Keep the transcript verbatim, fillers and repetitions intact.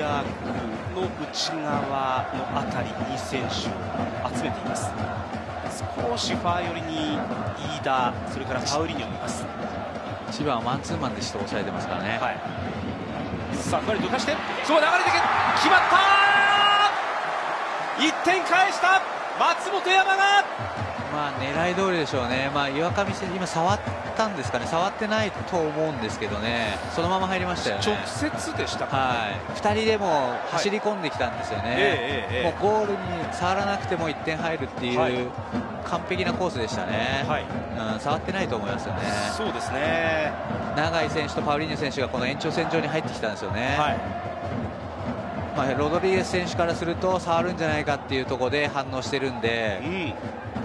アークの内側のあたりに選手を集めています。少しファー寄りに飯田、それからパウリニョもいます。 千葉はマンツーマンで人を抑えてますからね。 はい、さあふわりどかして、そう流れて決まったー、いってん返した松本山が、 まあ狙い通りでしょうね。まあ岩上選手今触ったんですかね。触ってないと思うんですけどね、そのまま入りましたよね。 直接でしたか、 はい、ふたりでも走り込んできたんですよね。 ええええ、 もうゴールに触らなくてもいってん入るっていう、 はい、 完璧なコースでしたね。 はい、 うん、触ってないと思いますよね。 そうですね。 永井選手とパウリーニョ選手がこの延長線上に入ってきたんですよね。 はい、 まあ、ロドリゲス選手からすると触るんじゃないかっていうところで反応してるんで、 うん、